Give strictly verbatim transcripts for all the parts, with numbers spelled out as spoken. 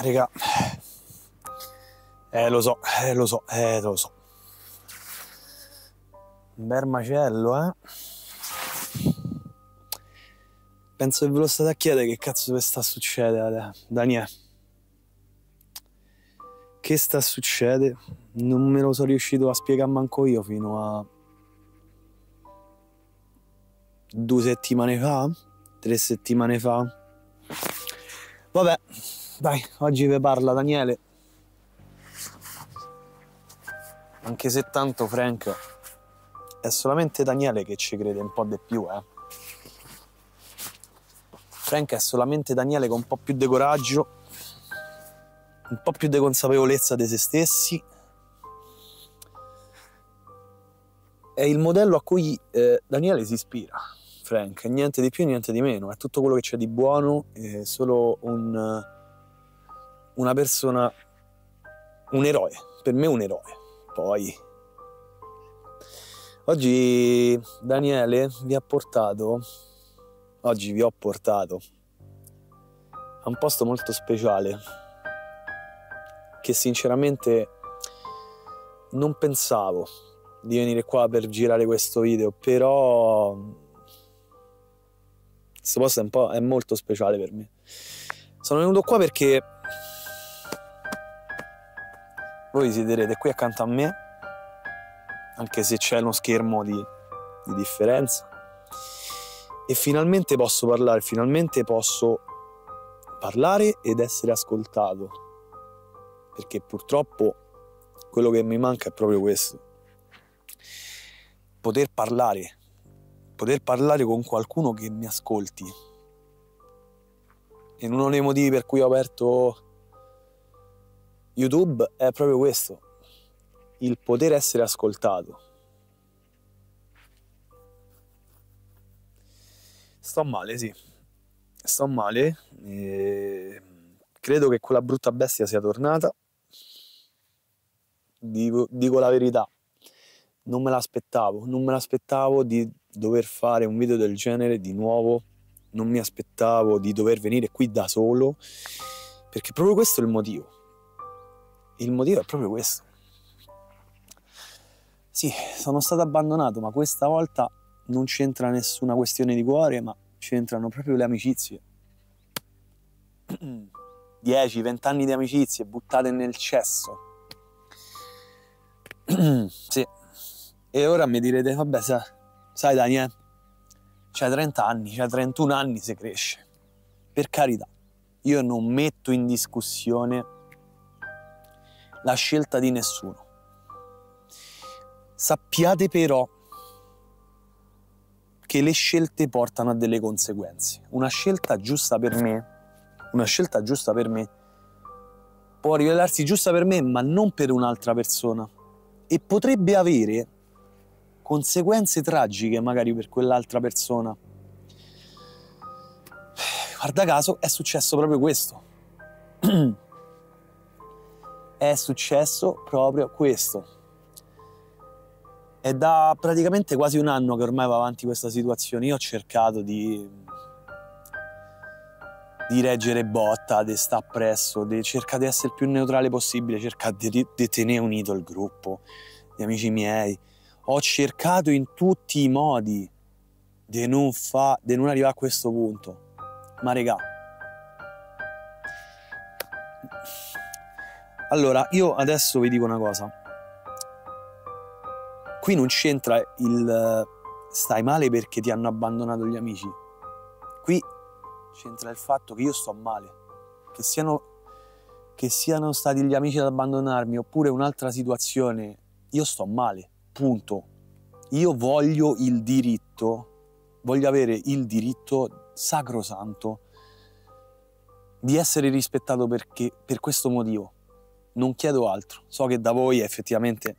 raga, eh lo so, eh lo so, eh lo so. Un bel macello, eh. Penso che ve lo state a chiedere che cazzo vi sta succedendo, Daniele. Che sta succedendo? Non me lo sono riuscito a spiegare manco io fino a due settimane fa, tre settimane fa. Vabbè, dai, oggi vi parla Daniele. Anche se tanto Frank è solamente Daniele che ci crede un po' di più, eh. Frank è solamente Daniele con un po' più di coraggio, un po' più di consapevolezza di se stessi. È il modello a cui eh, Daniele si ispira, Frank, niente di più, niente di meno. È tutto quello che c'è di buono, è solo un, una persona, un eroe, per me un eroe. Poi, oggi Daniele vi ha portato, oggi vi ho portato a un posto molto speciale, che sinceramente non pensavo di venire qua per girare questo video, però questo posto è, un po', è molto speciale per me. Sono venuto qua perché voi siederete qui accanto a me, anche se c'è uno schermo di, di differenza, e finalmente posso parlare, finalmente posso parlare ed essere ascoltato, perché purtroppo quello che mi manca è proprio questo. Poter parlare, poter parlare con qualcuno che mi ascolti. E uno dei motivi per cui ho aperto YouTube è proprio questo, il poter essere ascoltato. Sto male, sì, sto male, e credo che quella brutta bestia sia tornata. Dico, dico la verità, non me l'aspettavo, non me l'aspettavo di dover fare un video del genere di nuovo, non mi aspettavo di dover venire qui da solo, perché proprio questo è il motivo. Il motivo è proprio questo. Sì, sono stato abbandonato, ma questa volta non c'entra nessuna questione di cuore, ma c'entrano proprio le amicizie. dieci venti anni di amicizie buttate nel cesso. Sì. E ora mi direte, vabbè, sai, sai Daniele, c'hai trenta anni, c'hai trentuno anni, si cresce. Per carità, io non metto in discussione la scelta di nessuno. Sappiate però che le scelte portano a delle conseguenze. Una scelta giusta per me, una scelta giusta per me, può rivelarsi giusta per me, ma non per un'altra persona. E potrebbe avere conseguenze tragiche magari per quell'altra persona. Guarda caso è successo proprio questo. È successo proprio questo. È da praticamente quasi un anno che ormai va avanti questa situazione. Io ho cercato di, di reggere botta, di stare appresso, di cercare di essere il più neutrale possibile, cercare di, di tenere unito il gruppo di amici miei. Ho cercato in tutti i modi di non, fa, di non arrivare a questo punto. Ma regà, allora io adesso vi dico una cosa. Qui non c'entra il stai male perché ti hanno abbandonato gli amici. Qui c'entra il fatto che io sto male. Che siano, che siano stati gli amici ad abbandonarmi oppure un'altra situazione, io sto male. Punto. Io voglio il diritto, voglio avere il diritto sacrosanto di essere rispettato perché, per questo motivo. Non chiedo altro. So che da voi effettivamente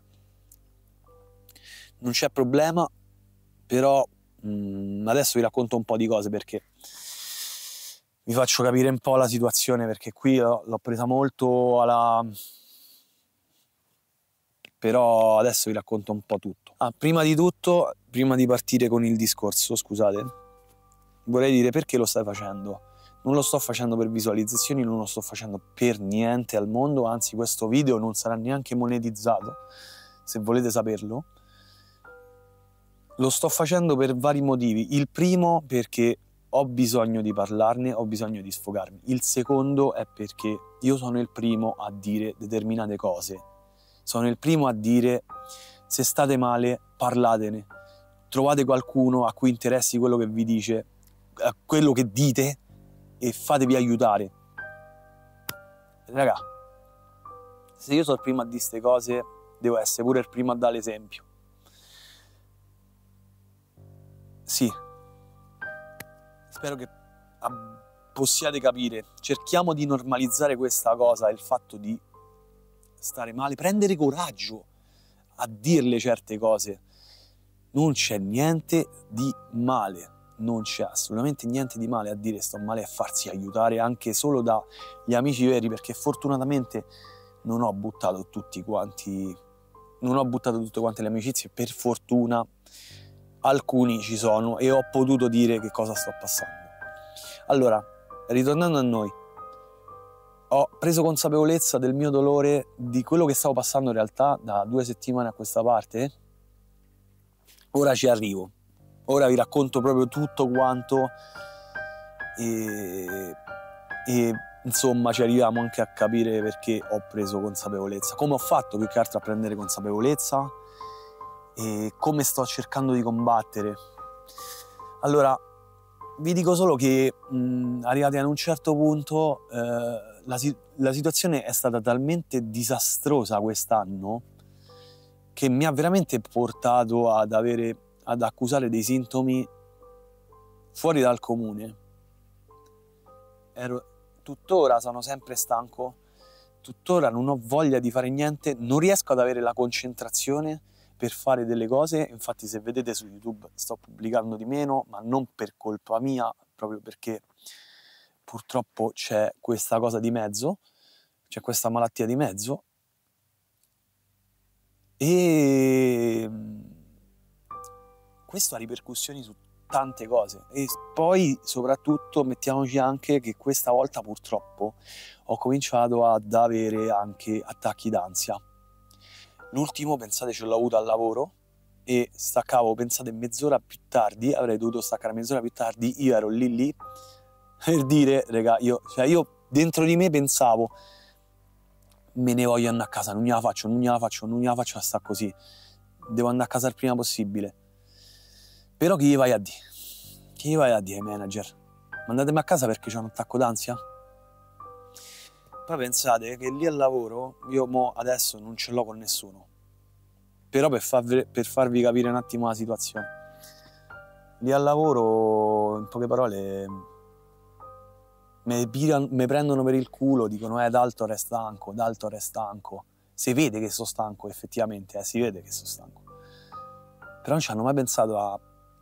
non c'è problema, però mh, adesso vi racconto un po' di cose perché vi faccio capire un po' la situazione, perché qui l'ho presa molto alla... però adesso vi racconto un po' tutto. Ah, prima di tutto, prima di partire con il discorso, scusate, vorrei dire perché lo stai facendo. Non lo sto facendo per visualizzazioni, non lo sto facendo per niente al mondo, anzi questo video non sarà neanche monetizzato, se volete saperlo. Lo sto facendo per vari motivi. Il primo perché ho bisogno di parlarne, ho bisogno di sfogarmi. Il secondo è perché io sono il primo a dire determinate cose. Sono il primo a dire se state male parlatene. Trovate qualcuno a cui interessi quello che vi dice, quello che dite e fatevi aiutare. Raga, se io sono il primo a dire queste cose, devo essere pure il primo a dare l'esempio. Sì, spero che possiate capire. Cerchiamo di normalizzare questa cosa, il fatto di stare male, prendere coraggio a dirle certe cose. Non c'è niente di male, non c'è assolutamente niente di male a dire sto male e farsi aiutare anche solo dagli amici veri, perché fortunatamente non ho buttato tutti quanti, non ho buttato tutte quante le amicizie, per fortuna alcuni ci sono e ho potuto dire che cosa sto passando. Allora, ritornando a noi, ho preso consapevolezza del mio dolore, di quello che stavo passando in realtà da due settimane a questa parte. Ora ci arrivo, ora vi racconto proprio tutto quanto e, e insomma ci arriviamo anche a capire perché ho preso consapevolezza, come ho fatto più che altro a prendere consapevolezza e come sto cercando di combattere. Allora, vi dico solo che mh, arrivati ad un certo punto eh, la, la situazione è stata talmente disastrosa quest'anno che mi ha veramente portato ad avere, ad accusare dei sintomi fuori dal comune. Ero, tuttora sono sempre stanco, tuttora non ho voglia di fare niente, non riesco ad avere la concentrazione per fare delle cose. Infatti se vedete su YouTube sto pubblicando di meno, ma non per colpa mia, proprio perché purtroppo c'è questa cosa di mezzo, c'è questa malattia di mezzo. E questo ha ripercussioni su tante cose e poi soprattutto mettiamoci anche che questa volta purtroppo ho cominciato ad avere anche attacchi d'ansia. L'ultimo, pensate, ce l'ho avuto al lavoro e staccavo, pensate, mezz'ora più tardi, avrei dovuto staccare mezz'ora più tardi, io ero lì lì per dire, raga, io, cioè io dentro di me pensavo me ne voglio andare a casa, non gliela faccio, non gliela faccio, non gliela faccio a sta così, devo andare a casa il prima possibile. Però chi gli vai a dire? Chi gli vai a dire ai manager? Mandatemi a casa perché c'ho un attacco d'ansia? Poi pensate che lì al lavoro, io mo adesso non ce l'ho con nessuno, però per, farvi, per farvi capire un attimo la situazione, lì al lavoro, in poche parole, mi prendono per il culo, dicono eh Daltor è stanco, Daltor è stanco. Si vede che sono stanco effettivamente, eh, si vede che sono stanco. Però non ci hanno mai pensato a,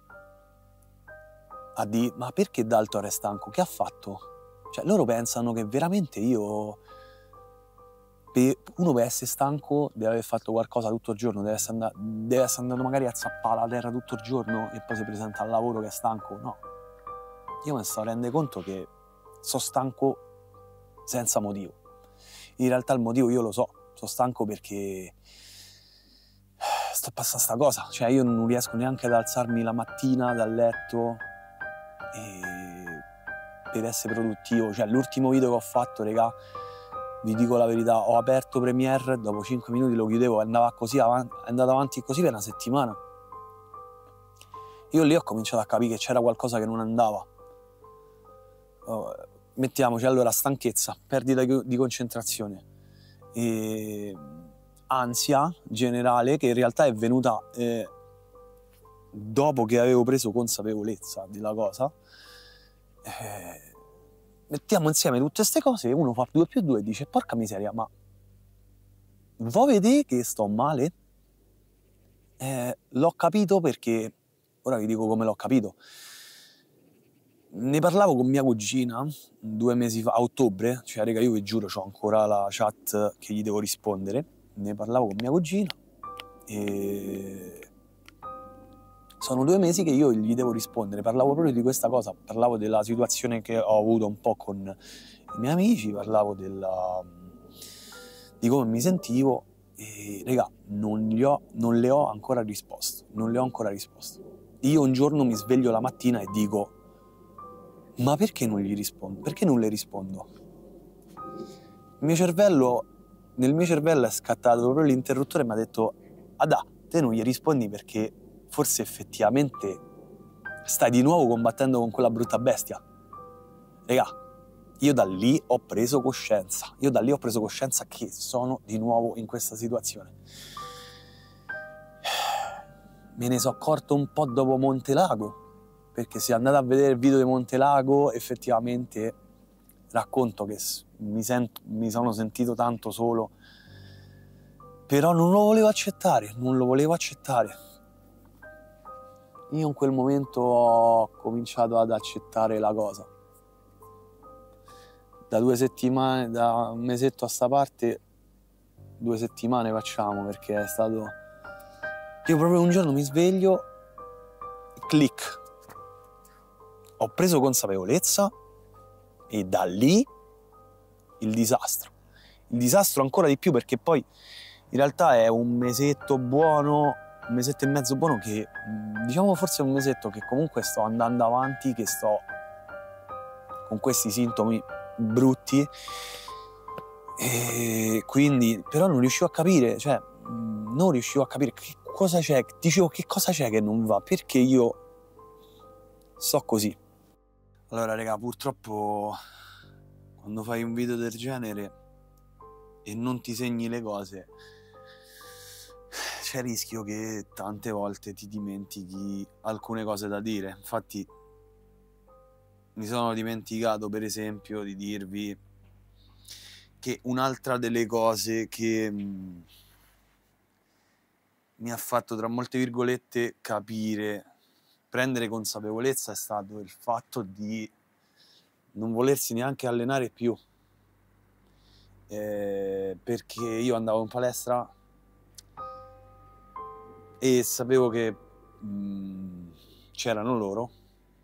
a dire ma perché Daltor è stanco? Che ha fatto? Cioè loro pensano che veramente io, per, uno per essere stanco deve aver fatto qualcosa tutto il giorno, deve essere, andato, deve essere andato magari a zappare la terra tutto il giorno e poi si presenta al lavoro che è stanco. No, io mi sto rendendo conto che sono stanco senza motivo. In realtà il motivo io lo so, sono stanco perché sto passando sta cosa, cioè io non riesco neanche ad alzarmi la mattina dal letto e per essere produttivo. Cioè l'ultimo video che ho fatto, regà, vi dico la verità, ho aperto Premiere, dopo cinque minuti lo chiudevo, andava così avanti, è andato avanti così per una settimana. Io lì ho cominciato a capire che c'era qualcosa che non andava. Oh, mettiamoci allora stanchezza, perdita di concentrazione e ansia generale che in realtà è venuta eh, dopo che avevo preso consapevolezza della cosa. Eh, mettiamo insieme tutte queste cose e uno fa due più due e dice porca miseria, ma voi vedete che sto male? Eh, l'ho capito perché, ora vi dico come l'ho capito. Ne parlavo con mia cugina due mesi fa, a ottobre, cioè raga io vi giuro c'ho ancora la chat che gli devo rispondere, ne parlavo con mia cugina e Sono due mesi che io gli devo rispondere, parlavo proprio di questa cosa, parlavo della situazione che ho avuto un po' con i miei amici, parlavo della, di come mi sentivo e, raga, non, gli ho, non le ho ancora risposto, non le ho ancora risposto. Io un giorno mi sveglio la mattina e dico, ma perché non gli rispondo? Perché non le rispondo? Il mio cervello, nel mio cervello è scattato proprio l'interruttore e mi ha detto, ah, ah, te non gli rispondi perché forse effettivamente stai di nuovo combattendo con quella brutta bestia. Raga, io da lì ho preso coscienza, io da lì ho preso coscienza che sono di nuovo in questa situazione. Me ne sono accorto un po' dopo Montelago, perché se andate a vedere il video di Montelago effettivamente racconto che mi, sento, mi sono sentito tanto solo, però non lo volevo accettare, non lo volevo accettare. Io in quel momento ho cominciato ad accettare la cosa. Da due settimane, da un mesetto a sta parte, due settimane facciamo, perché è stato... Io proprio un giorno mi sveglio, click. Ho preso consapevolezza e da lì il disastro. Il disastro ancora di più perché poi in realtà è un mesetto buono, un mesetto e mezzo buono che, diciamo forse è un mesetto che comunque sto andando avanti, che sto con questi sintomi brutti e quindi però non riuscivo a capire, cioè non riuscivo a capire che cosa c'è, dicevo che cosa c'è che non va, perché io sto così. Allora raga, purtroppo quando fai un video del genere e non ti segni le cose c'è il rischio che tante volte ti dimentichi alcune cose da dire. Infatti mi sono dimenticato per esempio di dirvi che un'altra delle cose che mh, mi ha fatto tra molte virgolette capire, prendere consapevolezza è stato il fatto di non volersi neanche allenare più, eh, perché io andavo in palestra e sapevo che mh, c'erano loro,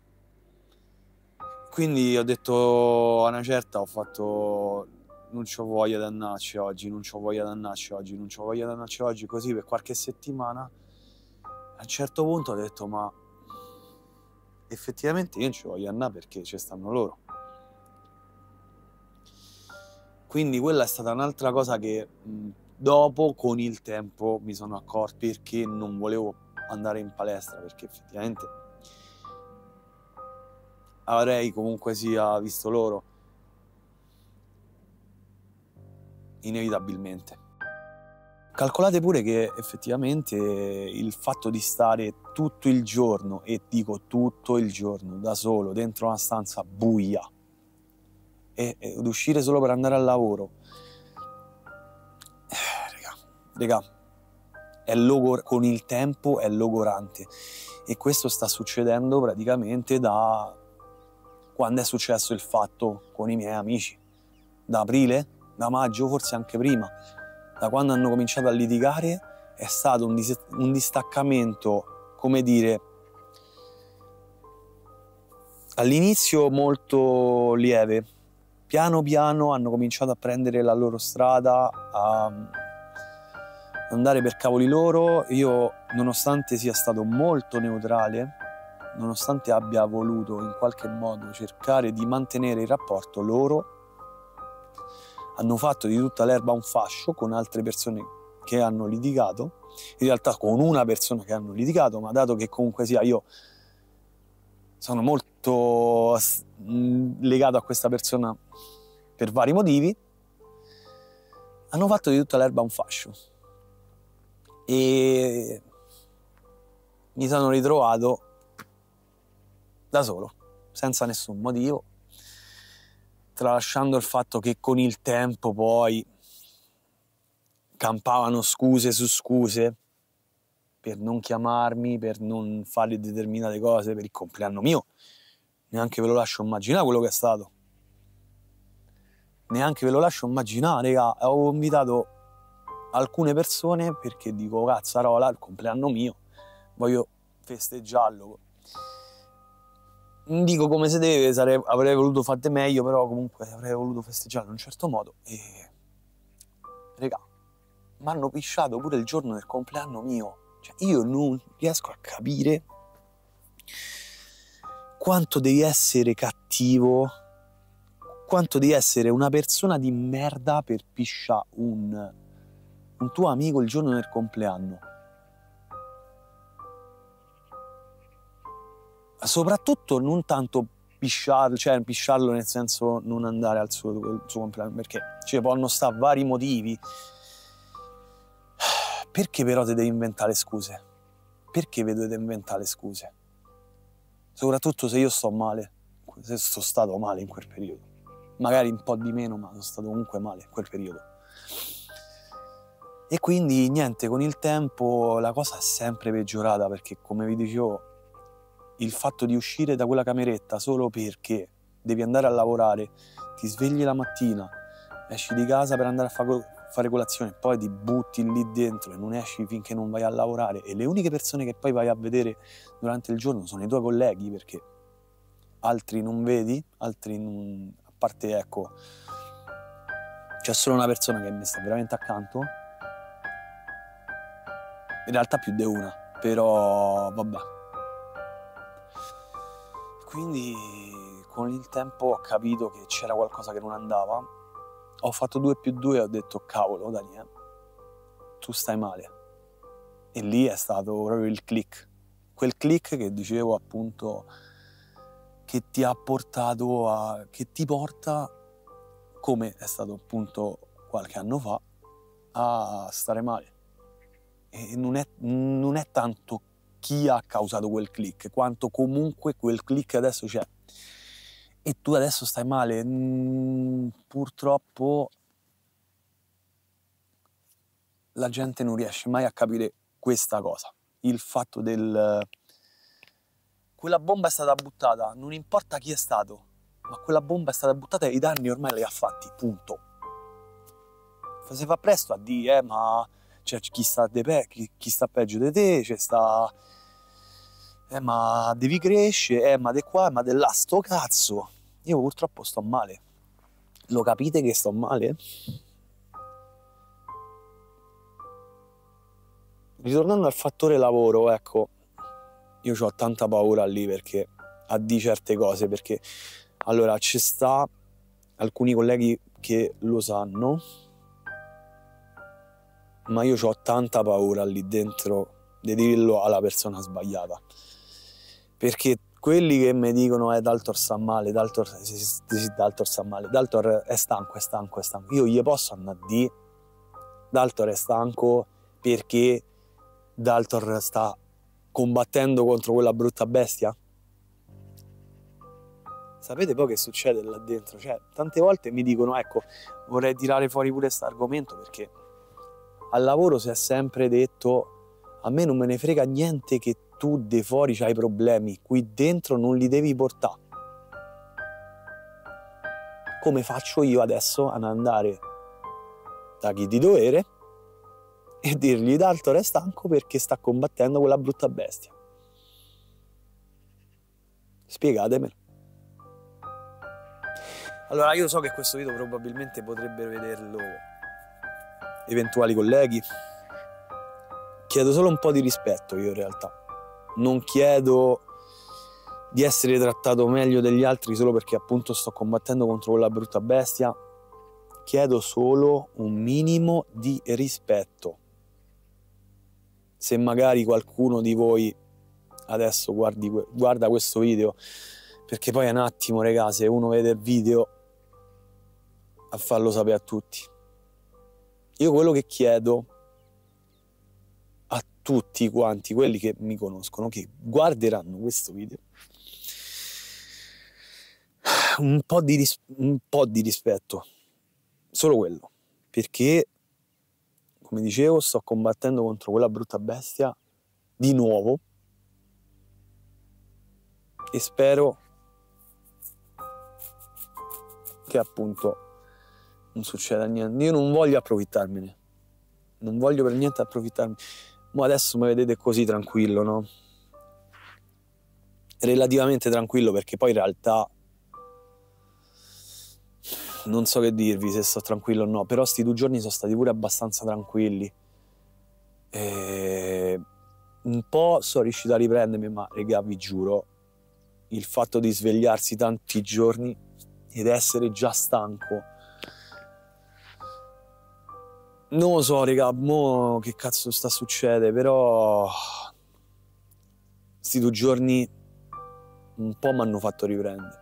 quindi ho detto a una certa, ho fatto non c'ho voglia di annarci oggi, non c'ho voglia di annarci oggi, non c'ho voglia di annarci oggi, così per qualche settimana. A un certo punto ho detto ma effettivamente io non ci voglio andare perché ci stanno loro. Quindi quella è stata un'altra cosa che mh, dopo, con il tempo, mi sono accorto perché non volevo andare in palestra, perché effettivamente avrei comunque sia visto loro, inevitabilmente. Calcolate pure che effettivamente il fatto di stare tutto il giorno, e dico tutto il giorno, da solo, dentro una stanza buia, e, ed uscire solo per andare al lavoro, eh, raga, raga, è logor- con il tempo è logorante. E questo sta succedendo praticamente da quando è successo il fatto con i miei amici. Da aprile? Da maggio? Forse anche prima. Da quando hanno cominciato a litigare è stato un, dis- un distaccamento, come dire, all'inizio molto lieve. Piano piano hanno cominciato a prendere la loro strada, a andare per cavoli loro. Io, nonostante sia stato molto neutrale, nonostante abbia voluto in qualche modo cercare di mantenere il rapporto, loro hanno fatto di tutta l'erba un fascio con altre persone che hanno litigato, in realtà con una persona che hanno litigato, ma dato che comunque sia io sono molto legato a questa persona per vari motivi, hanno fatto di tutta l'erba un fascio e mi sono ritrovato da solo, senza nessun motivo, tralasciando il fatto che con il tempo poi campavano scuse su scuse per non chiamarmi, per non fare determinate cose per il compleanno mio. Neanche ve lo lascio immaginare quello che è stato. Neanche ve lo lascio immaginare, raga. Avevo invitato alcune persone perché dico, cazzarola, il compleanno mio, voglio festeggiarlo. Non dico come si deve, sarei, avrei voluto fare meglio, però comunque avrei voluto festeggiarlo in un certo modo. E regà, mi hanno pisciato pure il giorno del compleanno mio. Cioè, io non riesco a capire quanto devi essere cattivo, quanto devi essere una persona di merda per pisciare un, un tuo amico il giorno del compleanno. Soprattutto non tanto pisciarlo, cioè pisciarlo nel senso non andare al suo, al suo compleanno, perché ci possono stare vari motivi. Perché però ti devi inventare scuse? Perché vi dovete inventare scuse? Soprattutto se io sto male, se sono stato male in quel periodo. Magari un po' di meno, ma sono stato comunque male in quel periodo. E quindi niente, con il tempo la cosa è sempre peggiorata, perché come vi dicevo, il fatto di uscire da quella cameretta solo perché devi andare a lavorare, ti svegli la mattina, esci di casa per andare a fare fare colazione, poi ti butti lì dentro e non esci finché non vai a lavorare, e le uniche persone che poi vai a vedere durante il giorno sono i tuoi colleghi, perché altri non vedi, altri non... a parte, ecco, c'è solo una persona che mi sta veramente accanto, in realtà più di una, però vabbè. Quindi con il tempo ho capito che c'era qualcosa che non andava. Ho fatto due più due e ho detto cavolo Daniele, tu stai male. E lì è stato proprio il click. Quel click che dicevo appunto, che ti ha portato a... che ti porta, come è stato appunto qualche anno fa, a stare male. E non è, non è tanto chi ha causato quel click, quanto comunque quel click adesso c'è. E tu adesso stai male. Mm, purtroppo la gente non riesce mai a capire questa cosa. Il fatto del... quella bomba è stata buttata, non importa chi è stato, ma quella bomba è stata buttata e i danni ormai li ha fatti, punto. Si fa presto a dire, eh, ma cioè, chi, sta de pe- chi, chi sta peggio di te, c'è sta... Eh, ma devi crescere, eh, ma di qua, ma di là, sto cazzo. Io purtroppo sto male. Lo capite che sto male? Ritornando al fattore lavoro, ecco, io ho tanta paura lì perché a di certe cose, perché allora ci sta alcuni colleghi che lo sanno, ma io ho tanta paura lì dentro di dirlo alla persona sbagliata, perché quelli che mi dicono eh Daltor sta male, Daltor, sì, sì, sì, Daltor sta male, Daltor è stanco, è stanco, è stanco, io gli posso andare a dire Daltor è stanco perché Daltor sta combattendo contro quella brutta bestia? Sapete poi che succede là dentro? Cioè, tante volte mi dicono, ecco, vorrei tirare fuori pure questo argomento, perché al lavoro si è sempre detto, a me non me ne frega niente che tu de fuori c'hai problemi, qui dentro non li devi portare. Come faccio io adesso ad andare da chi di dovere e dirgli Daltor è stanco perché sta combattendo quella brutta bestia? Spiegatemelo. Allora, io so che questo video probabilmente potrebbero vederlo eventuali colleghi. Chiedo solo un po' di rispetto io in realtà. Non chiedo di essere trattato meglio degli altri solo perché appunto sto combattendo contro quella brutta bestia. Chiedo solo un minimo di rispetto. Se magari qualcuno di voi adesso guardi, guarda questo video, perché poi è un attimo, regà, se uno vede il video, a farlo sapere a tutti. Io quello che chiedo a tutti quanti quelli che mi conoscono, che guarderanno questo video, un po' di, ris- un po' di rispetto, solo quello, perché come dicevo sto combattendo contro quella brutta bestia di nuovo e spero che appunto non succeda niente. Io non voglio approfittarmene, non voglio per niente approfittarmi, ma adesso mi vedete così tranquillo, no? relativamente tranquillo, perché poi in realtà non so che dirvi se sto tranquillo o no, però sti due giorni sono stati pure abbastanza tranquilli. E un po' sono riuscito a riprendermi, ma raga, vi giuro, il fatto di svegliarsi tanti giorni ed essere già stanco, non lo so raga, mo che cazzo sta succedendo, però sti due giorni un po' mi hanno fatto riprendere.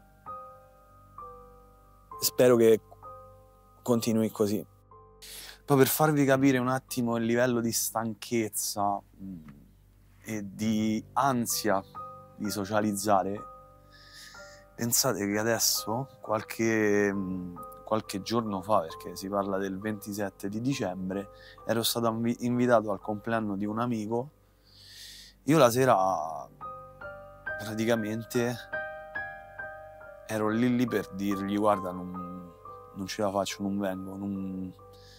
Spero che continui così. Poi per farvi capire un attimo il livello di stanchezza mh, e di ansia di socializzare, pensate che adesso, qualche, mh, qualche giorno fa, perché si parla del ventisette di dicembre, ero stato invi- invitato al compleanno di un amico. Io la sera praticamente ero lì lì per dirgli guarda, non, non ce la faccio, non vengo, non...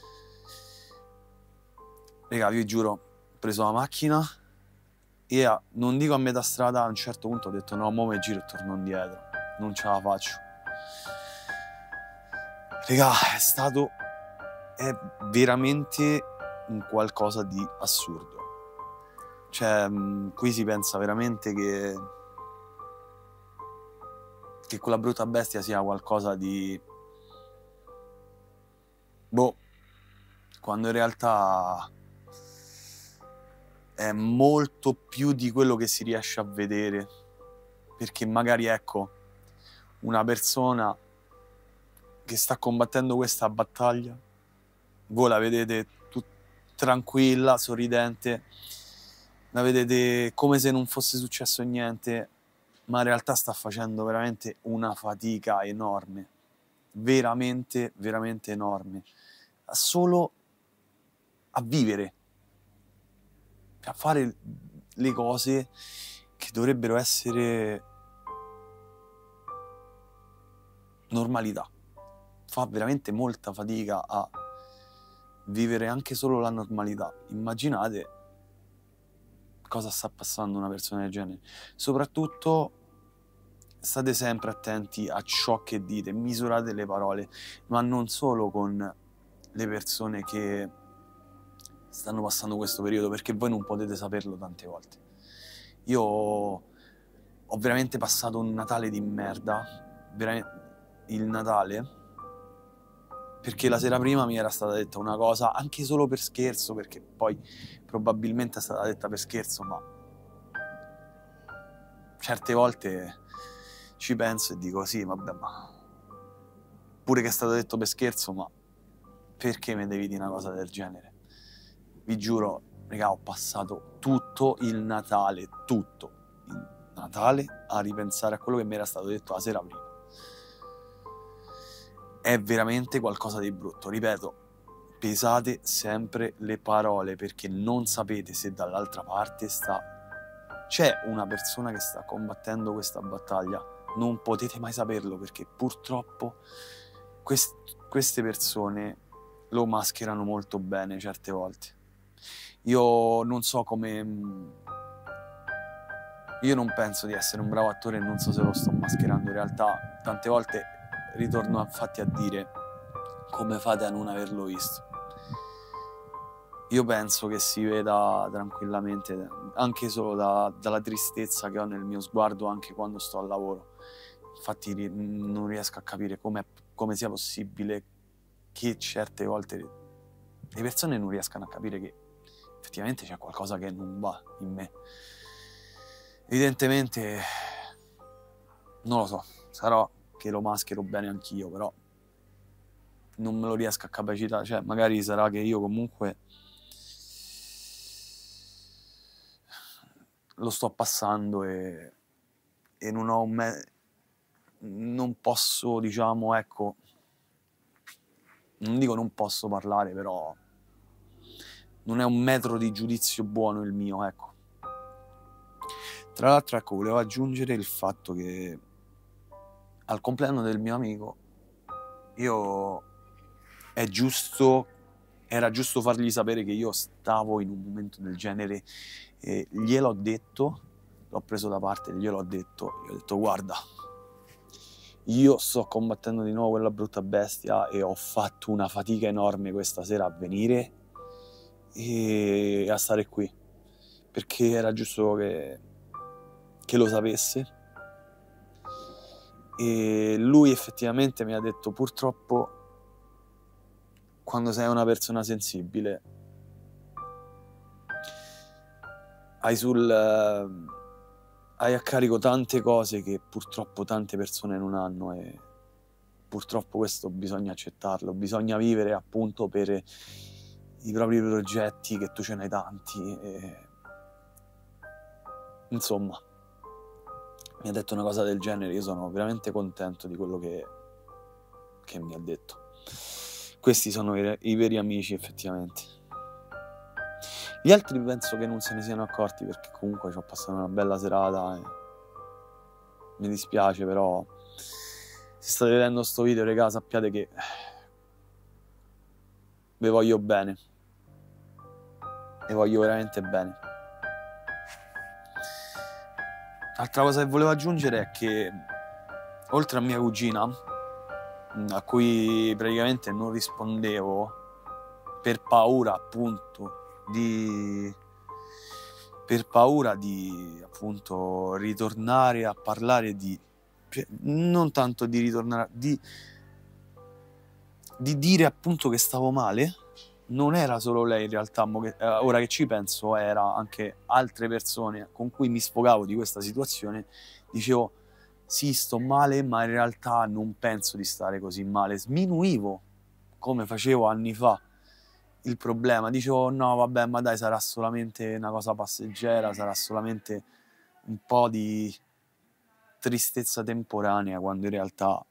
Raga, vi giuro, ho preso la macchina e a, non dico a metà strada, a un certo punto ho detto no, mo me giro e torno indietro, non ce la faccio. Raga, è stato, è veramente un qualcosa di assurdo. Cioè, mh, qui si pensa veramente che, che quella brutta bestia sia qualcosa di... boh, quando in realtà è molto più di quello che si riesce a vedere, perché magari, ecco, una persona che sta combattendo questa battaglia, voi la vedete tut- tranquilla, sorridente, la vedete come se non fosse successo niente, ma in realtà sta facendo veramente una fatica enorme, veramente, veramente enorme, solo a vivere, a fare le cose che dovrebbero essere normalità. Fa veramente molta fatica a vivere anche solo la normalità. Immaginate cosa sta passando una persona del genere. Soprattutto state sempre attenti a ciò che dite, misurate le parole, ma non solo con le persone che stanno passando questo periodo, perché voi non potete saperlo tante volte. Io ho veramente passato un Natale di merda, veramente il Natale, perché la sera prima mi era stata detta una cosa, anche solo per scherzo, perché poi probabilmente è stata detta per scherzo, ma certe volte ci penso e dico sì, vabbè, ma pure che è stato detto per scherzo, ma perché mi devi dire una cosa del genere? Vi giuro, raga, ho passato tutto il Natale, tutto il Natale a ripensare a quello che mi era stato detto la sera prima. È veramente qualcosa di brutto, ripeto, pesate sempre le parole, perché non sapete se dall'altra parte sta... c'è una persona che sta combattendo questa battaglia. Non potete mai saperlo, perché purtroppo quest- queste persone lo mascherano molto bene certe volte. Io non so come... Io non penso di essere un bravo attore e non so se lo sto mascherando. In realtà tante volte ritorno infatti a dire come fate a non averlo visto. Io penso che si veda tranquillamente, anche solo da, dalla tristezza che ho nel mio sguardo anche quando sto al lavoro. Infatti non riesco a capire come sia possibile che certe volte le persone non riescano a capire che effettivamente c'è qualcosa che non va in me. Evidentemente, non lo so, sarò che lo maschero bene anch'io, però non me lo riesco a capacitare, cioè magari sarà che io comunque lo sto passando e, e non ho un me- non posso, diciamo, ecco, non dico non posso parlare, però non è un metro di giudizio buono il mio, ecco. Tra l'altro, ecco, volevo aggiungere il fatto che al compleanno del mio amico io è giusto, era giusto fargli sapere che io stavo in un momento del genere, e gliel'ho detto, l'ho preso da parte, glielo ho detto, gli ho detto guarda, io sto combattendo di nuovo quella brutta bestia e ho fatto una fatica enorme questa sera a venire e a stare qui, perché era giusto che, che lo sapesse. E lui effettivamente mi ha detto purtroppo quando sei una persona sensibile hai sul hai a carico tante cose che purtroppo tante persone non hanno e purtroppo questo bisogna accettarlo, bisogna vivere appunto per i propri progetti, che tu ce n'hai tanti e... insomma mi ha detto una cosa del genere, io sono veramente contento di quello che, che mi ha detto. Questi sono i, i veri amici effettivamente. Gli altri penso che non se ne siano accorti perché comunque ci ho passato una bella serata e mi dispiace, però se state vedendo sto video, raga, sappiate che vi voglio bene, vi voglio veramente bene. Altra cosa che volevo aggiungere è che oltre a mia cugina, a cui praticamente non rispondevo per paura appunto di per paura di appunto ritornare a parlare di non tanto di ritornare di di dire appunto che stavo male. Non era solo lei in realtà, ora che ci penso, era anche altre persone con cui mi sfogavo di questa situazione. Dicevo sì, sto male, ma in realtà non penso di stare così male. Sminuivo come facevo anni fa il problema, dicevo no vabbè, ma dai, sarà solamente una cosa passeggera, sarà solamente un po' di tristezza temporanea, quando in realtà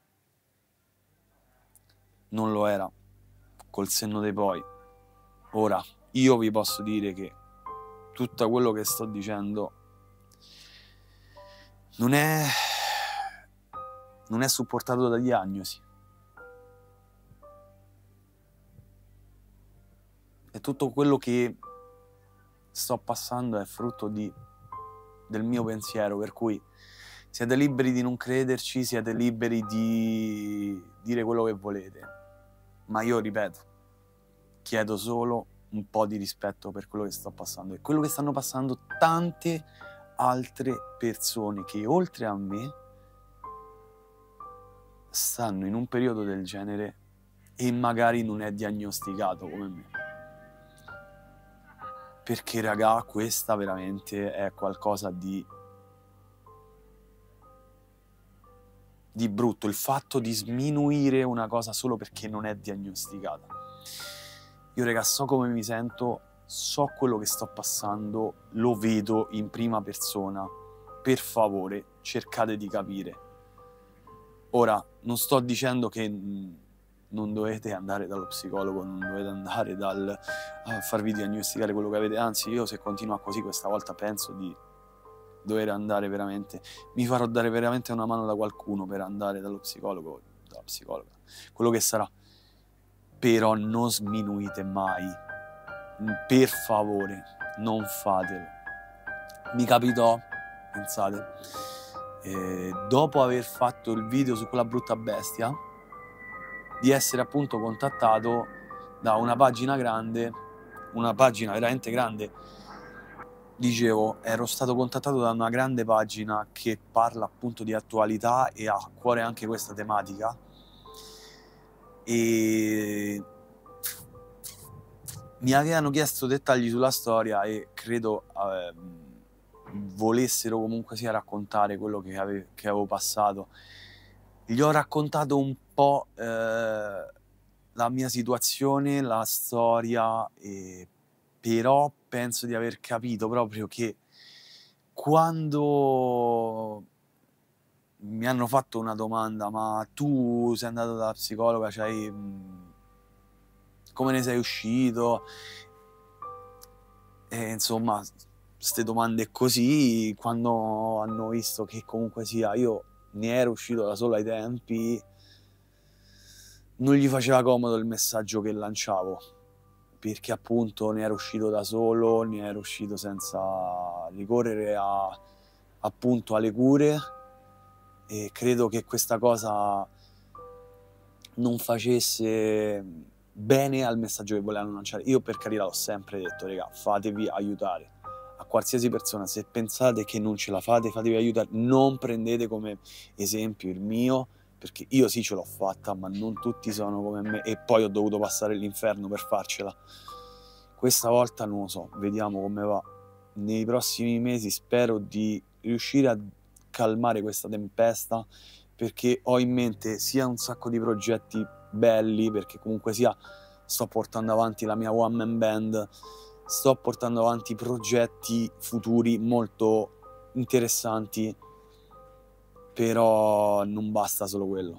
non lo era. Col senno dei poi, ora io vi posso dire che tutto quello che sto dicendo non è non è supportato da diagnosi, e tutto quello che sto passando è frutto di, del mio pensiero, per cui siete liberi di non crederci, siete liberi di dire quello che volete, ma io ripeto, chiedo solo un po' di rispetto per quello che sto passando e quello che stanno passando tante altre persone che oltre a me stanno in un periodo del genere e magari non è diagnosticato come me. Perché raga, questa veramente è qualcosa di di brutto, il fatto di sminuire una cosa solo perché non è diagnosticata. Io raga, so come mi sento, so quello che sto passando, lo vedo in prima persona. Per favore, cercate di capire. Ora, non sto dicendo che non dovete andare dallo psicologo, non dovete andare dal, a farvi diagnosticare quello che avete, anzi io se continua così questa volta penso di dover andare veramente, mi farò dare veramente una mano da qualcuno per andare dallo psicologo, dalla psicologa, quello che sarà, però non sminuite mai, per favore, non fatelo. Mi capitò, pensate, eh, dopo aver fatto il video su quella brutta bestia, di essere appunto contattato da una pagina grande, una pagina veramente grande. Dicevo, ero stato contattato da una grande pagina che parla appunto di attualità e ha a cuore anche questa tematica, e mi avevano chiesto dettagli sulla storia e credo eh, volessero comunque sia raccontare quello che, ave- che avevo passato. Gli ho raccontato un po' eh, la mia situazione, la storia, e però penso di aver capito proprio che quando mi hanno fatto una domanda, ma tu sei andato dalla psicologa, cioè, come ne sei uscito? E insomma, queste domande così, quando hanno visto che comunque sia io ne ero uscito da solo ai tempi, non gli faceva comodo il messaggio che lanciavo, perché appunto ne ero uscito da solo, ne ero uscito senza ricorrere a appunto alle cure, e credo che questa cosa non facesse bene al messaggio che volevano lanciare. Io per carità l'ho sempre detto, raga, fatevi aiutare. A qualsiasi persona, se pensate che non ce la fate, fatevi aiutare. Non prendete come esempio il mio, perché io sì ce l'ho fatta, ma non tutti sono come me, e poi ho dovuto passare l'inferno per farcela. Questa volta non lo so, vediamo come va. Nei prossimi mesi spero di riuscire a calmare questa tempesta, perché ho in mente sia un sacco di progetti belli, perché comunque sia sto portando avanti la mia one man band, sto portando avanti progetti futuri molto interessanti, però non basta solo quello.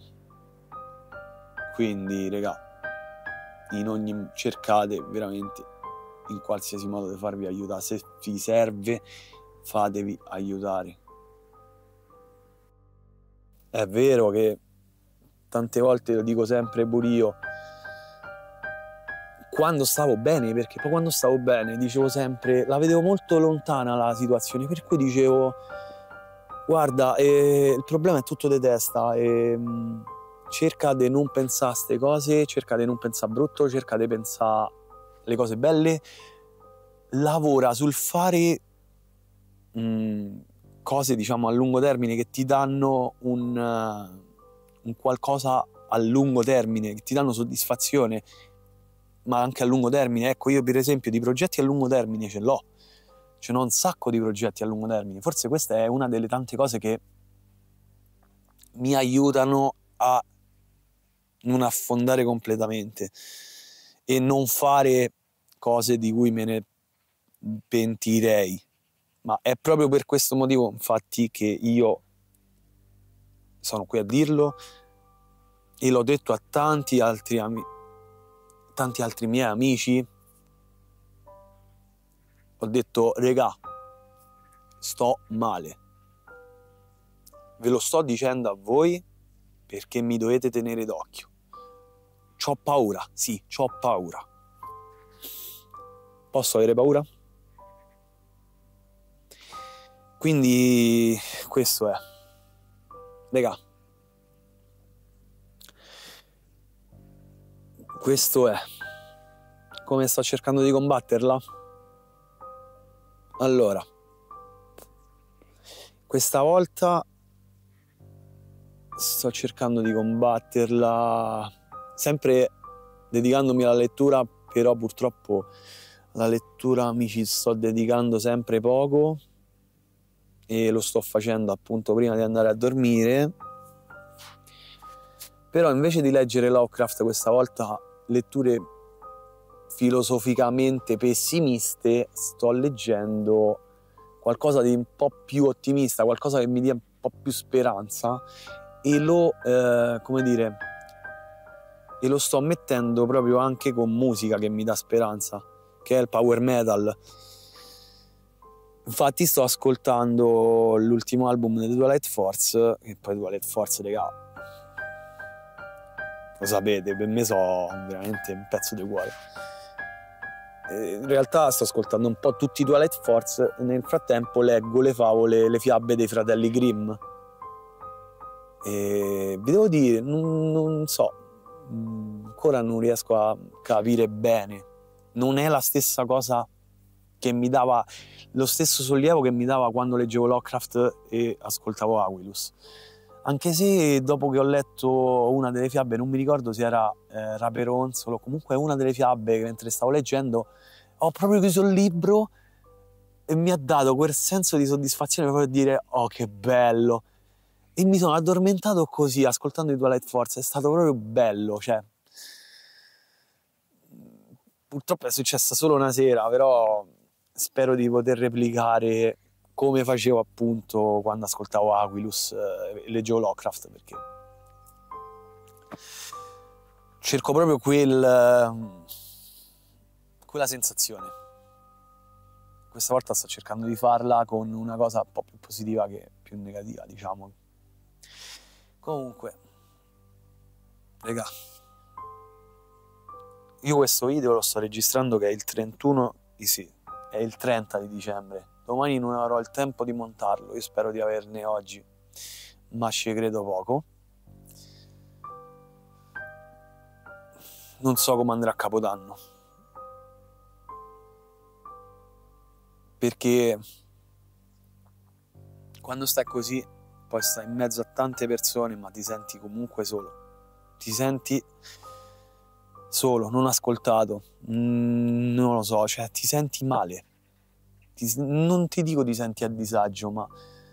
Quindi raga, in ogni cercate veramente in qualsiasi modo di farvi aiutare, se vi serve fatevi aiutare. È vero che tante volte, lo dico sempre pure io, quando stavo bene, perché poi quando stavo bene dicevo sempre, la vedevo molto lontana la situazione, per cui dicevo guarda, eh, il problema è tutto di testa, e, mh, cerca di non pensare a queste cose, cerca di non pensare brutto, cerca di pensare le cose belle, lavora sul fare mh, cose diciamo a lungo termine che ti danno un, uh, un qualcosa a lungo termine, che ti danno soddisfazione, ma anche a lungo termine. Ecco, io per esempio di progetti a lungo termine ce l'ho, ce n'ho un sacco di progetti a lungo termine. Forse questa è una delle tante cose che mi aiutano a non affondare completamente e non fare cose di cui me ne pentirei. Ma è proprio per questo motivo, infatti, che io sono qui a dirlo, e l'ho detto a tanti altri amici, tanti altri miei amici. Ho detto, regà, sto male. Ve lo sto dicendo a voi perché mi dovete tenere d'occhio. C'ho paura, sì, c'ho paura. Posso avere paura? Quindi questo è. Regà, questo è. Come sto cercando di combatterla? Allora, questa volta sto cercando di combatterla sempre dedicandomi alla lettura, però purtroppo alla lettura mi ci sto dedicando sempre poco e lo sto facendo appunto prima di andare a dormire. Però invece di leggere Lovecraft questa volta, letture filosoficamente pessimiste, sto leggendo qualcosa di un po' più ottimista, qualcosa che mi dia un po' più speranza, e lo, eh, come dire, e lo sto mettendo proprio anche con musica che mi dà speranza, che è il power metal. Infatti sto ascoltando l'ultimo album di Twilight Force, che poi Twilight Force, raga, lo sapete, per me so veramente un pezzo di cuore. In realtà sto ascoltando un po' tutti i Twilight Force e nel frattempo leggo le favole, le fiabe dei fratelli Grimm. E vi devo dire, non, non so, ancora non riesco a capire bene. Non è la stessa cosa che mi dava, lo stesso sollievo che mi dava quando leggevo Lovecraft e ascoltavo Aquilus. Anche se dopo che ho letto una delle fiabe, non mi ricordo se era eh, Raperonzolo, comunque una delle fiabe che mentre stavo leggendo, ho proprio chiuso il libro e mi ha dato quel senso di soddisfazione per dire oh che bello, e mi sono addormentato così ascoltando i Twilight Force. È stato proprio bello, cioè purtroppo è successa solo una sera, però spero di poter replicare come facevo appunto quando ascoltavo Aquilus e eh, leggevo Lovecraft, perché cerco proprio quel, quella sensazione. Questa volta sto cercando di farla con una cosa un po' più positiva che più negativa, diciamo. Comunque, raga, io questo video lo sto registrando che è il trentuno, sì, è il trenta di dicembre. domani non avrò il tempo di montarlo, io spero di averne oggi, ma ci credo poco. Non so come andrà a Capodanno, perché quando stai così poi stai in mezzo a tante persone, ma ti senti comunque solo, ti senti solo, non ascoltato, mm, non lo so, cioè ti senti male, ti, non ti dico ti senti a disagio, ma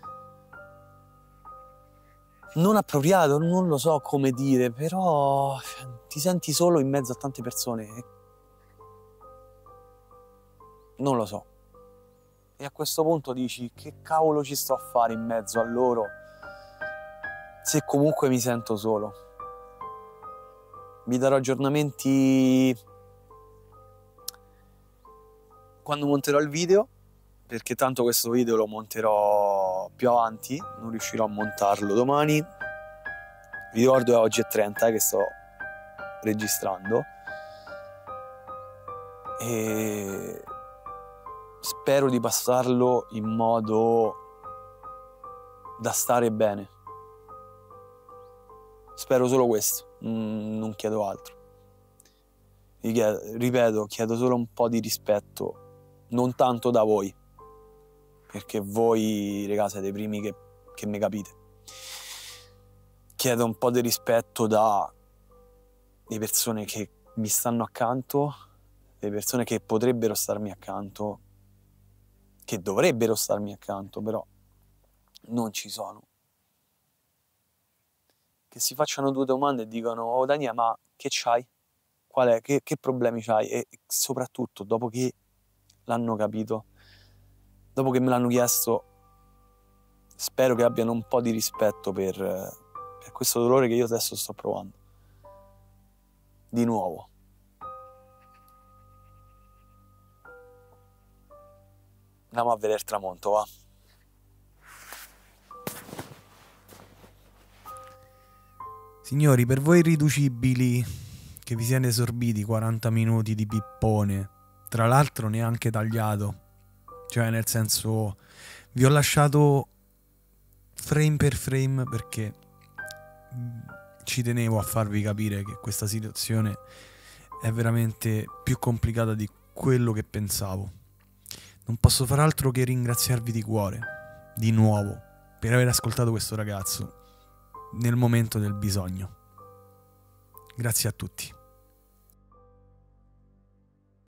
non appropriato, non lo so come dire, però ti senti solo in mezzo a tante persone, non lo so. E a questo punto dici, che cavolo ci sto a fare in mezzo a loro, se comunque mi sento solo. Vi darò aggiornamenti quando monterò il video, perché tanto questo video lo monterò più avanti, non riuscirò a montarlo domani. Vi ricordo che oggi è trenta eh, che sto registrando e spero di passarlo in modo da stare bene. Spero solo questo, non chiedo altro. Ripeto, chiedo solo un po' di rispetto, non tanto da voi, perché voi, raga, siete i primi che, che mi capite. Chiedo un po' di rispetto da le persone che mi stanno accanto, le persone che potrebbero starmi accanto, che dovrebbero starmi accanto, però non ci sono. Che si facciano due domande e dicono: oh Daniele, ma che c'hai? Qual è? Che, che problemi c'hai? E soprattutto, dopo che l'hanno capito, dopo che me l'hanno chiesto, spero che abbiano un po' di rispetto per, per questo dolore che io adesso sto provando. Di nuovo. Andiamo a vedere il tramonto, va. Signori, per voi irriducibili che vi siete sorbiti quaranta minuti di pippone, tra l'altro neanche tagliato, cioè nel senso vi ho lasciato frame per frame perché ci tenevo a farvi capire che questa situazione è veramente più complicata di quello che pensavo. Non posso far altro che ringraziarvi di cuore, di nuovo, per aver ascoltato questo ragazzo nel momento del bisogno. Grazie a tutti.